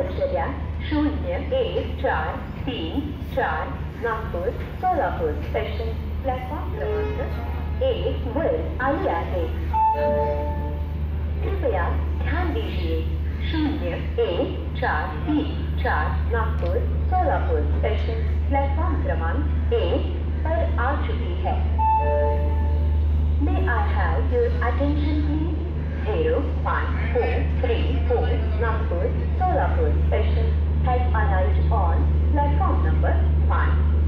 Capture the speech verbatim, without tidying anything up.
लक्षद्या शून्य एक चार तीन चार नागपूर सोलापूर स्टेशन प्लॅटफॉर्म क्रमांक एक वर आली आहे. कृपया ध्यान दीजिए शून्य एक चार तीन चार नागपुर सोलापुर स्टेशन प्लेटफॉर्म क्रमांक एक पर आ चुकी है. May I have your attention please? zero five four three four Nagpur Solapur station has arrived on platform number one.